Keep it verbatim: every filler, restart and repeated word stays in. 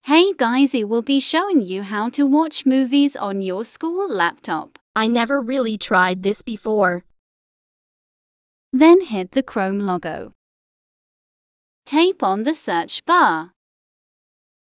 Hey guys, I will be showing you how to watch movies on your school laptop. I never really tried this before. Then hit the Chrome logo. Tap on the search bar.